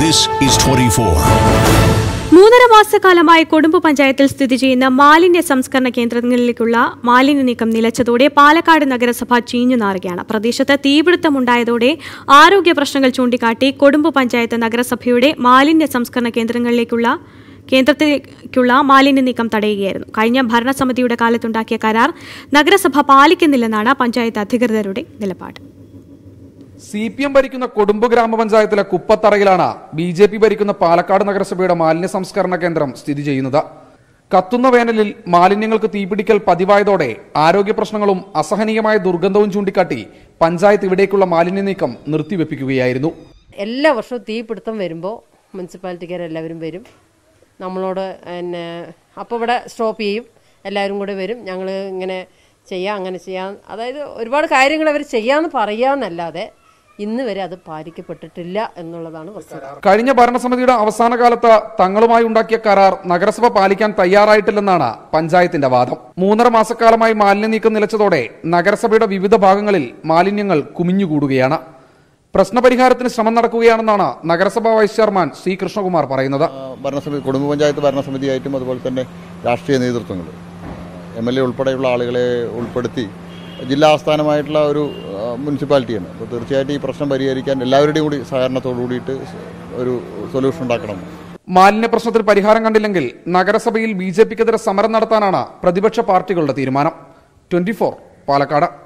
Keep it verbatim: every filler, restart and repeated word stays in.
This is twenty-four. മൂന്നര മാസക്കാലമായി കൊടുമ്പ് പഞ്ചായത്തിൽ സ്ഥിതി ചെയ്യുന്ന മാലിന്യ സംസ്കരണ കേന്ദ്രങ്ങളിലേക്കുള്ള മാലിന്യ നീക്കം നിലച്ചതോടെ പാലക്കാട് നഗരസഭ ചീഞ്ഞുനാറുകയാണ്. പ്രദേശത്ത് തീപിടുത്തമുണ്ടായതോടെ ആരോഗ്യ പ്രശ്നങ്ങൾ ചൂണ്ടിക്കാട്ടി കൊടുമ്പ് പഞ്ചായത്ത് നഗരസഭയുടെ മാലിന്യ സംസ്കരണ കേന്ദ്രങ്ങളിലേക്കുള്ള കേന്ദ്രത്തിലേക്കുള്ള മാലിന്യ നീക്കം തടയുകയായിരുന്നു. കഴിഞ്ഞ ഭരണസമിതിയുടെ കാലത്തുണ്ടാക്കിയ കരാർ നഗരസഭ പാലിക്കുന്നില്ലെന്നാണ് പഞ്ചായത്ത് അധികൃതരുടെ നിലപാട്. സി പി എം ഭരിക്കുന്ന കൊടുമ്പ് ഗ്രാമപഞ്ചായത്തിലെ കുപ്പത്തറയിലാണ് ബി ജെ പി ഭരിക്കുന്ന പാലക്കാട് നഗരസഭയുടെ മാലിന്യ സംസ്കരണ കേന്ദ്രം സ്ഥിതി ചെയ്യുന്നത്. കത്തുന്ന വേനലിൽ മാലിന്യങ്ങൾക്ക് തീപിടിക്കൽ പതിവായതോടെ ആരോഗ്യ പ്രശ്നങ്ങളും അസഹനീയമായ ദുർഗന്ധവും ചൂണ്ടിക്കാട്ടി പഞ്ചായത്ത് ഇവിടേക്കുള്ള മാലിന്യ നീക്കം നിർത്തിവെപ്പിക്കുകയായിരുന്നു. എല്ലാ വർഷവും തീപിടുത്തം വരുമ്പോൾ മുനിസിപ്പാലിറ്റിക്കാരെല്ലാവരും വരും, നമ്മളോട് പിന്നെ അപ്പോൾ ഇവിടെ സ്റ്റോപ്പ് ചെയ്യും, എല്ലാവരും കൂടെ വരും, ഞങ്ങൾ ഇങ്ങനെ ചെയ്യാം അങ്ങനെ ചെയ്യാം, അതായത് ഒരുപാട് കാര്യങ്ങൾ അവർ ചെയ്യാമെന്ന് പറയാമെന്നല്ലാതെ ഇന്ന് വരെ അത് പാലിക്കപ്പെട്ടിട്ടില്ല എന്നുള്ളതാണ് വസ്തുത. കഴിഞ്ഞ ഭരണസമിതിയുടെ അവസാന കാലത്ത് തങ്ങളുമായി ഉണ്ടാക്കിയ കരാർ നഗരസഭ പാലിക്കാൻ തയ്യാറായിട്ടില്ലെന്നാണ് പഞ്ചായത്തിന്റെ വാദം. മൂന്നര മാസക്കാലമായി മാലിന്യ നീക്കം നിലച്ചതോടെ നഗരസഭയുടെ വിവിധ ഭാഗങ്ങളിൽ മാലിന്യങ്ങൾ കുമിഞ്ഞുകൂടുകയാണ്. പ്രശ്നപരിഹാരത്തിന് ശ്രമം നടക്കുകയാണെന്നാണ് നഗരസഭാ വൈസ് ചെയർമാൻ സി കൃഷ്ണകുമാർ പറയുന്നത്. ഭരണസമിതി കുടുംബ പഞ്ചായത്ത് ഭരണസമിതിയായിട്ടും അതുപോലെ തന്നെ രാഷ്ട്രീയ നേതൃത്വങ്ങൾ എം എൽ എ ഉൾപ്പെടെയുള്ള ആളുകളെ ഉൾപ്പെടുത്തി ജില്ലാ ആസ്ഥാനമായിട്ടുള്ള ഒരു മുനിസിപ്പാലിറ്റിയാണ്. അപ്പോൾ തീർച്ചയായിട്ടും ഈ പ്രശ്നം പരിഹരിക്കാൻ എല്ലാവരുടെയും കൂടി സഹകരണത്തോടു കൂടിയിട്ട് ഒരു സൊല്യൂഷൻ ഉണ്ടാക്കണം. മാലിന്യ പ്രശ്നത്തിൽ പരിഹാരം കണ്ടില്ലെങ്കിൽ നഗരസഭയിൽ ബി ജെ പിക്കെതിരെ സമരം നടത്താനാണ് പ്രതിപക്ഷ പാർട്ടികളുടെ തീരുമാനം. Twenty four Palakkad.